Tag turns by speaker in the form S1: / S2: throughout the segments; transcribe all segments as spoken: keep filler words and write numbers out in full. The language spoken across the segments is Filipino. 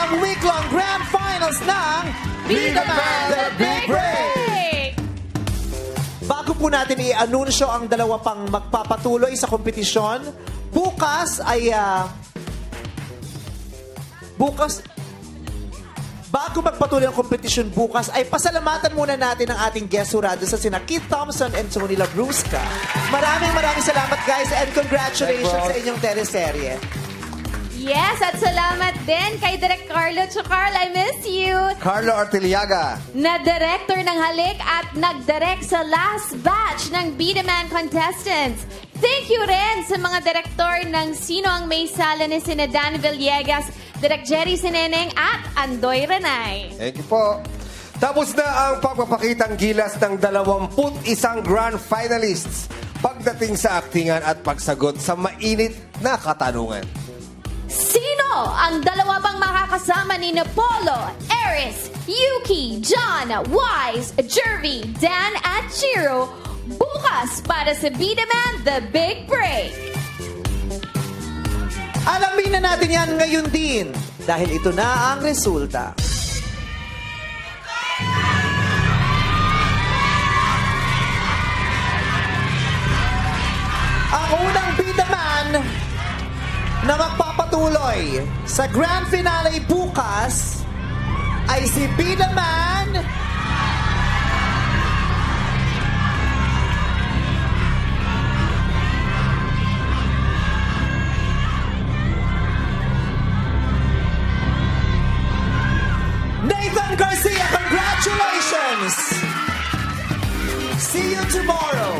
S1: ang week-long grand finals ng Bida Man The Big Break! Bago po natin i-anunsyo ang dalawa pang magpapatuloy sa kompetisyon, bukas ay... Uh, bukas... Bago magpatuloy ang kompetisyon bukas, ay pasalamatan muna natin ang ating guest jurado sa sina Keith Thompson and Tony Labrusca. Maraming maraming salamat guys and congratulations sa inyong teleserye.
S2: Yes, at salamat din kay Direk Carlo. So Carl, I miss you.
S3: Carlo Orteliaga.
S2: Na director ng Halik at nag-direct sa last batch ng Bida Man contestants. Thank you rin sa mga direktor ng Sino ang May Sala ni sina Dan Villegas, Direk Jerry Sineneng at Andoy Renay.
S3: Thank you po. Tapos na ang pagpapakitang gilas ng dalawampu't isang grand finalists pagdating sa aktingan at pagsagot sa mainit na katanungan.
S2: Sino ang dalawa pang makakasama ni Polo, Eris, Yuki, John, Wise, Jervy, Dan at Chiro bukas para sa Bida Man The Big Break?
S1: Alamin na natin yan ngayon din dahil ito na ang resulta. Ang unang Bida Man na magpapatuloy sa grand finale bukas ay si Bida Man Nathan Garcia. Congratulations! See you tomorrow.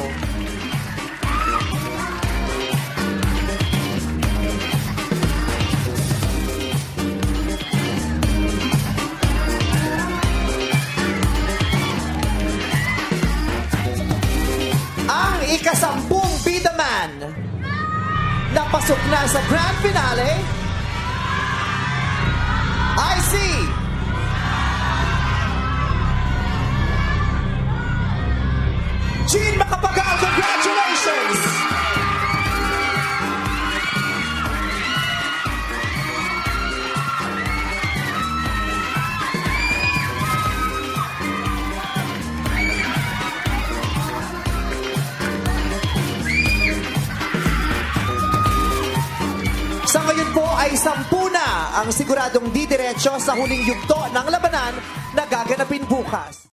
S1: Ang ikasampung Bida Man napasok na sa grand finale I see Jean Macapagal. Congratulations! Sa ngayon po ay sampu na ang siguradong didiretso sa huling yugto ng labanan na gaganapin bukas.